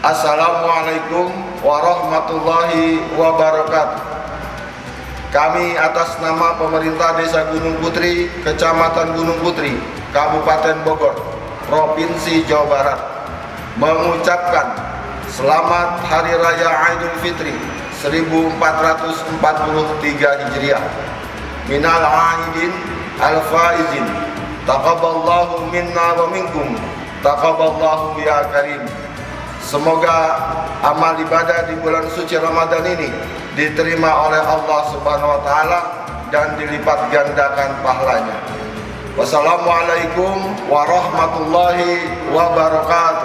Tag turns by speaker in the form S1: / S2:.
S1: Assalamualaikum warahmatullahi wabarakatuh. Kami atas nama pemerintah Desa Gunung Putri, Kecamatan Gunung Putri, Kabupaten Bogor, Provinsi Jawa Barat, mengucapkan selamat Hari Raya Idul Fitri 1443 Hijriah. Minal aidin al-faizin, taqabbalallahu minna wa minkum, taqabbalallahu ya karim. Semoga amal ibadah di bulan suci Ramadan ini diterima oleh Allah Subhanahu wa taala dan dilipat gandakan pahalanya. Wassalamualaikum warahmatullahi wabarakatuh.